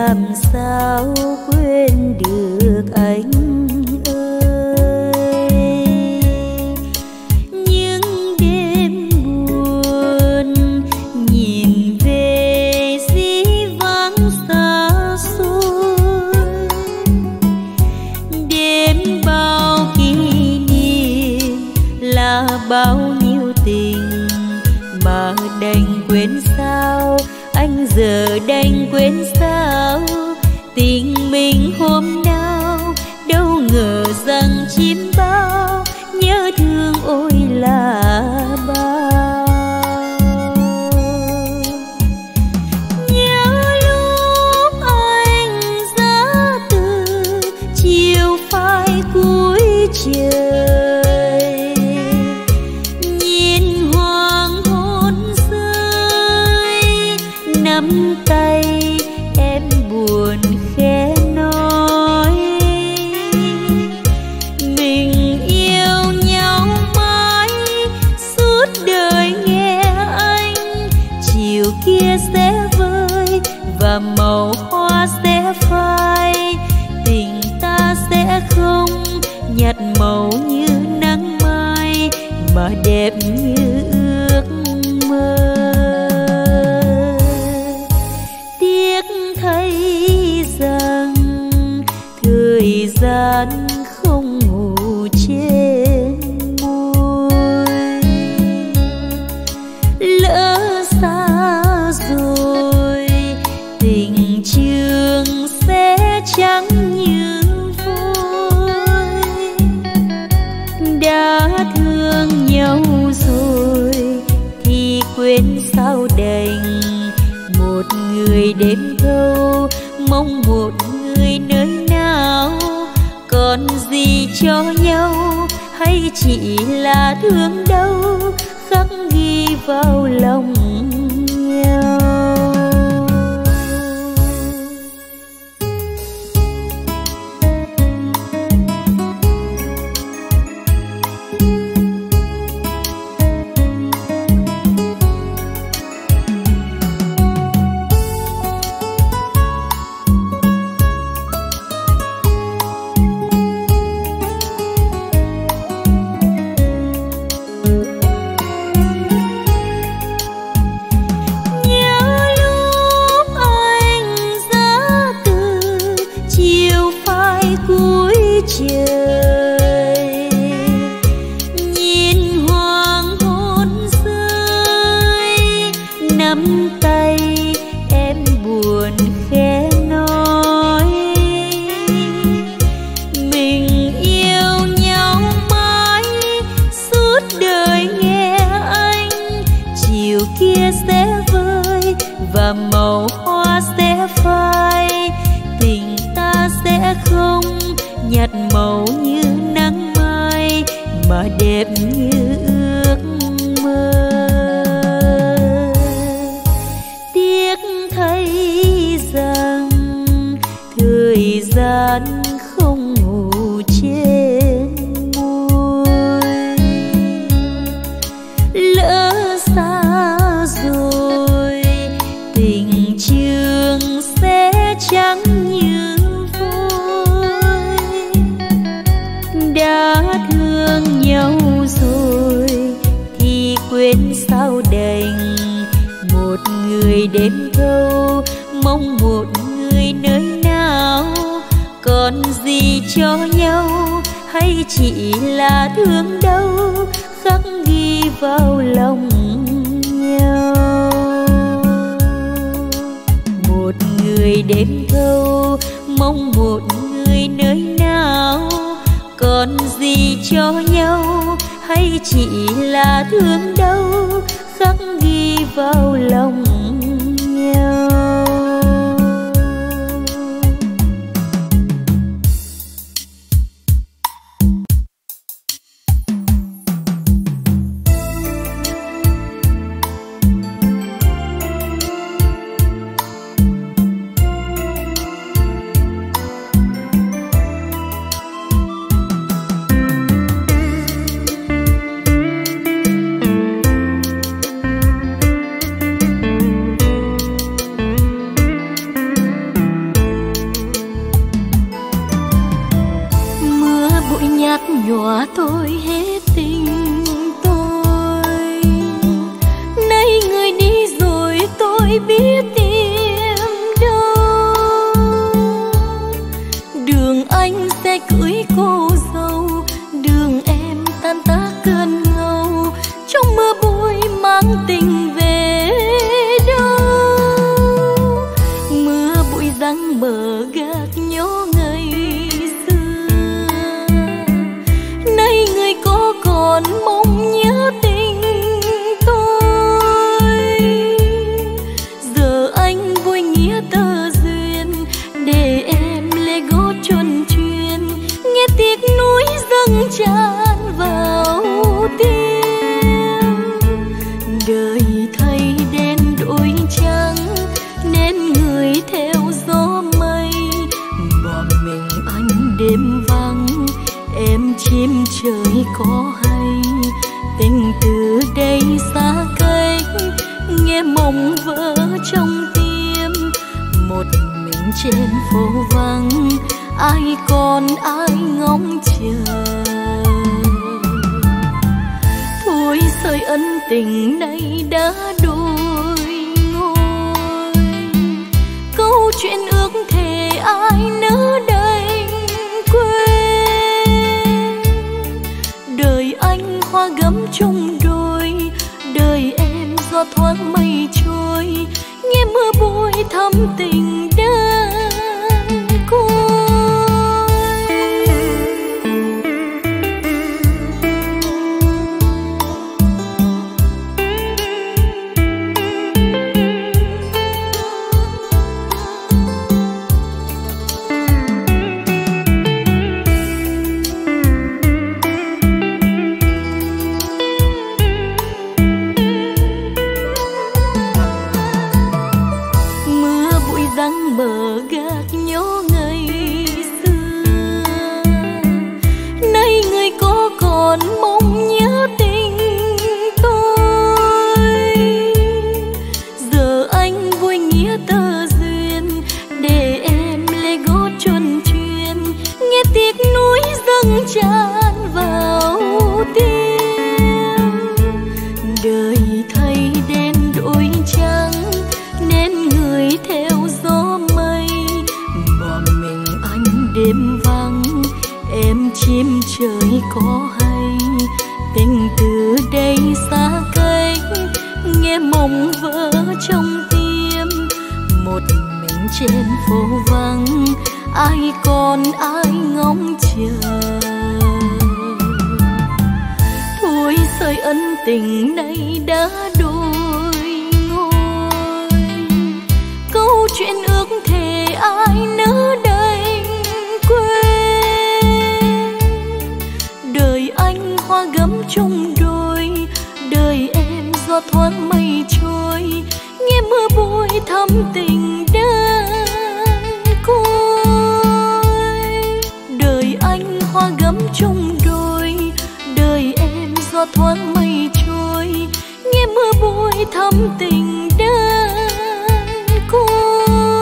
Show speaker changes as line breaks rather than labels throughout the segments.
làm sao quên được anh ơi. Những đêm buồn nhìn về dĩ vãng xa xôi, đêm bao kỷ niệm là bao nhiêu tình mà đành quên sao. Anh giờ đành quên sao tình mình hôm nào, đâu ngờ rằng chim bao nhớ thương ôi là bao. Nhớ lúc anh ra từ chiều phai cuối trời, nhìn hoàng hôn rơi nắm tay em buồn khẽ nói mình yêu nhau mãi suốt đời nghe anh. Chiều kia sẽ vơi và màu hoa sẽ phai, tình ta sẽ không nhạt màu như nắng mai mà đẹp như ước mơ. Thời gian không ngủ trên môi, lỡ xa rồi tình trường sẽ chẳng như vôi. Đã thương nhau rồi thì quên sao đành, một người đêm thâu mong một người nơi nào. Còn gì cho nhau hay chỉ là thương đau khắc ghi vào lòng nhau. Màu hoa sẽ phai, tình ta sẽ không nhạt màu như nắng mai mà đẹp như ước mơ. Tiếc thấy rằng thời gian không ngủ trên môi, lỡ xa rồi tình trường sẽ chẳng như vôi. Đã thương nhau rồi thì quên sao đành, một người đêm thâu mong một người nơi nào. Còn gì cho nhau hay chỉ là thương đau khắc ghi vào lòng nhau. Một người đêm thâu mong một người nơi nào. Còn gì cho nhau hay chỉ là thương đau khắc ghi vào lòng nhau. anh vui nghĩa tơ duyên, để em lê gót chuồn chuyên, nghe tiếc núi dâng tràn vào tim. Đời thay đen đổi trắng nên người theo gió mây, bỏ mình anh đêm vắng, em chim trời có hay. Tình từ đây xa cách, nghe mộng vỡ trong tim, một mình trên phố vắng, ai còn ai ngóng chờ. Thôi sợi ân tình này đã đôi ngôi, câu chuyện ước thề ai nỡ đành quên. Đời anh hoa gấm chung đôi, đời em gió thoáng mây trôi, nghe mưa bụi thắm tình đơn côi. Mở gác nhớ ngày xưa, nay người có còn mong nhớ tình tôi. Giờ anh vui nghĩa tơ duyên, để em lê gót chuồn chuyên, nghe tiếc núi dâng tràn vào tim. Đời thay đen đổi trắng nên người theo gió mây, bỏ mình anh đêm vắng, em chim trời có hay. Tình từ đây xa cách, nghe mộng vỡ trong tim, một mình trên phố vắng, ai còn ai ngóng chờ. Thôi sợi ân tình này đã đôi ngôi, câu chuyện ước thề ai nỡ đành quên. Đời anh hoa gấm chung đôi, đời em gió thoáng mây trôi, nghe mưa bụi thắm tình đơn côi. Đời anh hoa gấm chung đôi, đời em gió thoáng mây trôi, nghe mưa bụi thắm tình đơn côi.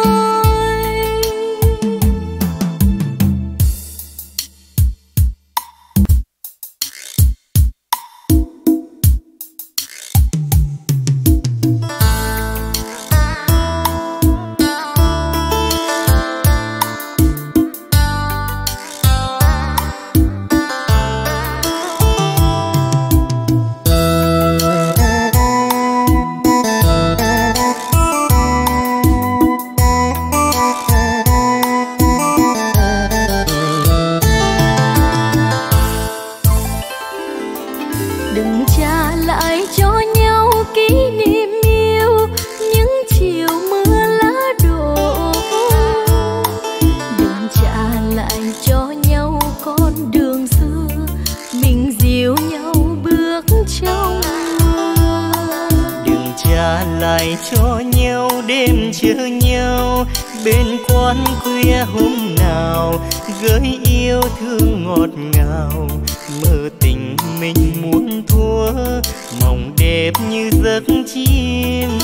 lại cho nhau đêm chờ nhau bên quán khuya hôm nào, gửi yêu thương ngọt ngào, mơ tình mình muốn thua, mộng đẹp như giấc chim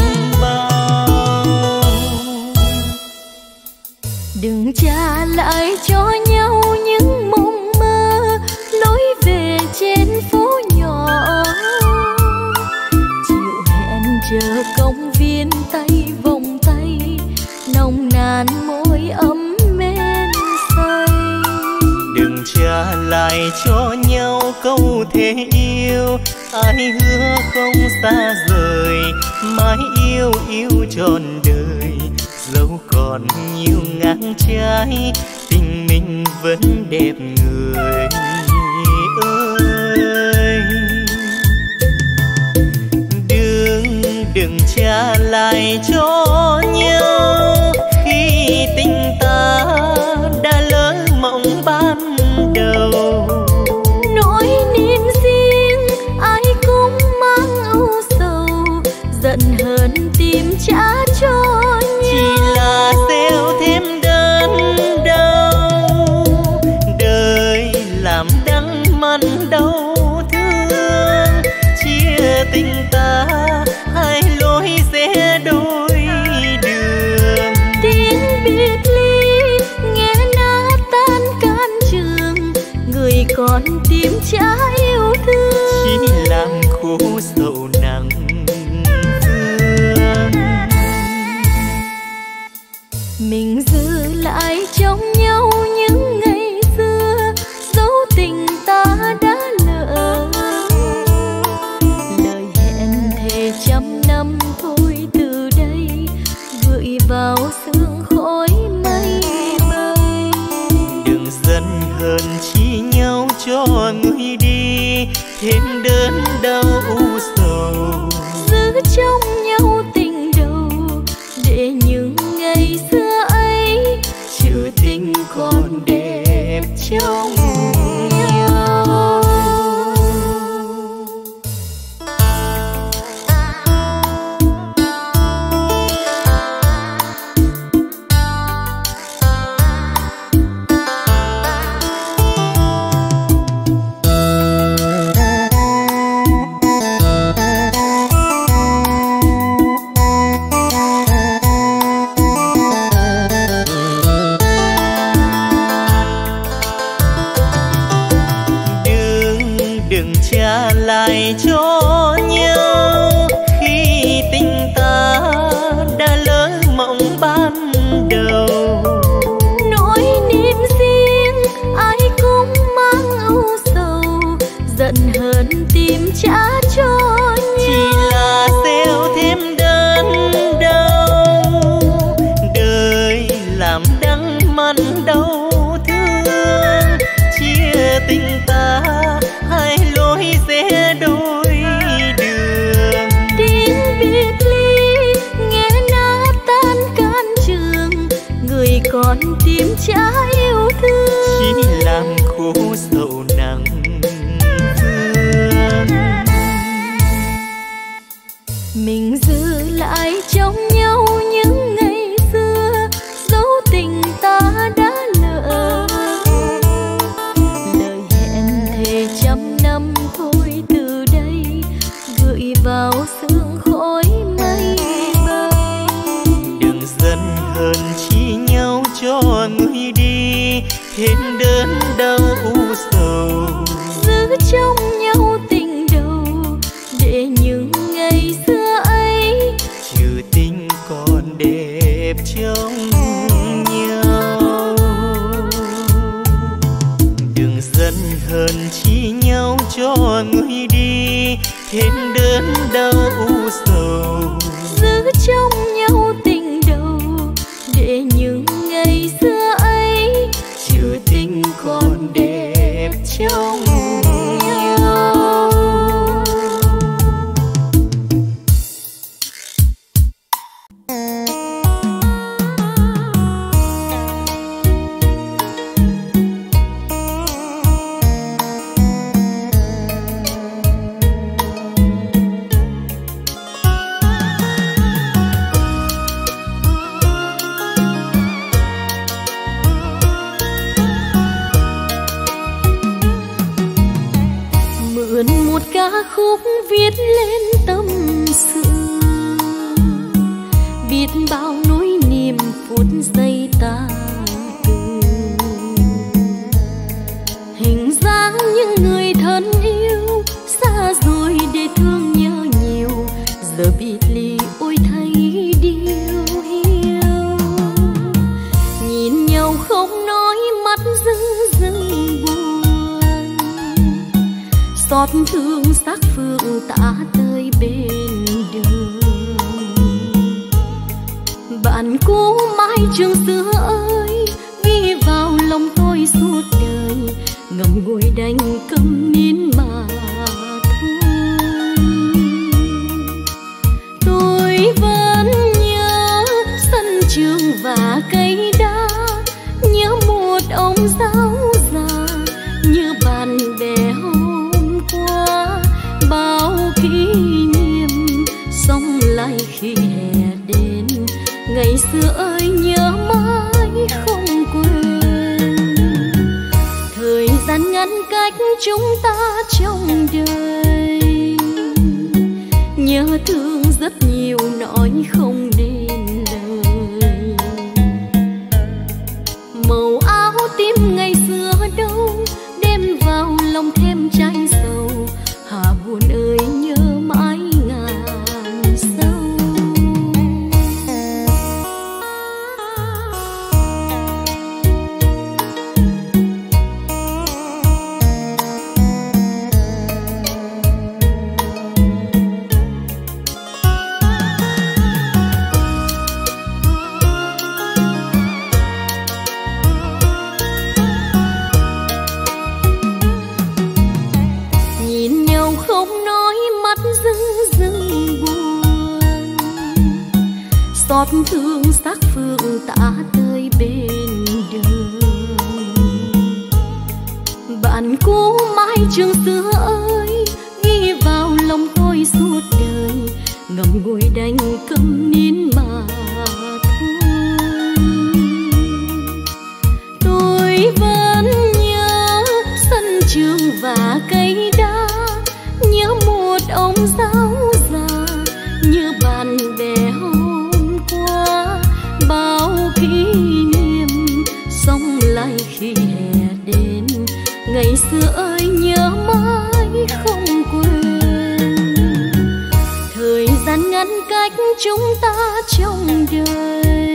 bao.
Đừng trả lại cho nhau những mộng mơ, lối về trên phố nhỏ, chiều hẹn chờ công viên tay vòng tay, nồng nàn môi ấm men say.
Đừng trả lại cho nhau câu thề yêu, ai hứa không xa rời, mãi yêu yêu trọn đời. Dẫu còn nhiều ngang trái, tình mình vẫn đẹp người ơi. Đừng trả lại cho nhau khi tình ta đã lỡ mộng ban đầu.
Nỗi niềm riêng ai cũng mang âu sầu, giận hờn tìm trả cho nhau
chỉ là gieo thêm đớn đau. Đời làm đắng mặn đau thương, chia tình ta hai lối rẽ đôi đường.
Tiếng biệt ly nghe nát tan can trường, người còn tìm trả yêu thương
chỉ làm khổ sầu nặng thương.
Mình giữ lại trong nhau những ngày xưa, dấu tình ta đã lỡ. Lời hẹn thề trăm năm thôi từ đây, gửi vào sương khói mây bay.
Đừng giận hờn chi nhau cho người đi, thêm đớn đau u sầu.
Giữ trong nhau tình đầu, để những ngày xưa ấy trừ tình còn đẹp trong nhau.
Đừng trả lại cho nhau khi tình ta đã lỡ mộng ban đầu.
Nỗi niềm riêng ai cũng mang âu sầu, giận hờn tìm trả cho nhau
chỉ là gieo thêm đớn đau. Đời làm đắng mặn đau thương, chia tình ta hai lối rẽ đôi đường.
Tiếng biệt ly nghe nát tan can trường, người còn tìm trả yêu thương
chỉ làm khổ sầu nặng thương.
Mình giữ lại trong nhau những ngày xưa, dấu tình ta đã lỡ. Lời hẹn thề trăm năm thôi từ đây, gửi vào sương khói mây bay.
Đừng giận hờn chi nhau cho người đi, thêm đớn đau u sầu.
Giữ trong nhau tình đầu, để những ngày xưa ấy
trừ tình còn đẹp trong nhau. Đừng giận hờn chi nhau cho người đi, thêm đớn đau u sầu.
giữ trong nhau tình đầu, để những ngày xưa ấy
trừ tình còn đẹp trong nhau.
mượn một ca khúc viết lên tâm sự, biết bao nỗi niềm phút giây ta từ. Hình dáng những người thân yêu xa rồi để thương nhớ nhiều, giờ biệt ly ôi thấy điều hiu. Nhìn nhau không nói mắt rưng rưng buồn, xót thương xác phương tả tơi bên đường. Bạn cũ mãi trường xưa ơi, ghi vào lòng tôi suốt đời, ngậm ngùi đành câm nín mà thôi. Tôi trường và cây đá, nhớ một ông giáo già như bạn bè hôm qua. Bao kỷ niệm sống lại khi hè đến, ngày xưa ơi nhớ mãi không quên. Thời gian ngăn cách chúng ta trong đời, nhớ thương rất nhiều nói không nên lời. Màu áo tím ngày xưa đâu, đêm vào lòng thêm trái sầu. Hà buồn ơi nhớ mãi ngàn sâu. Xót thương xác phương tả tơi bên đường. Bạn cũ mãi trường xưa ơi, ghi vào lòng tôi suốt đời, ngậm ngùi đành câm nín mà thôi. Tôi vẫn nhớ sân trường và cây đá, nhớ một ông giáo già như bạn bè hôm qua. Bao kỷ niệm sống lại khi hè đến, ngày xưa ơi nhớ mãi không quên. Thời gian ngăn cách chúng ta trong đời,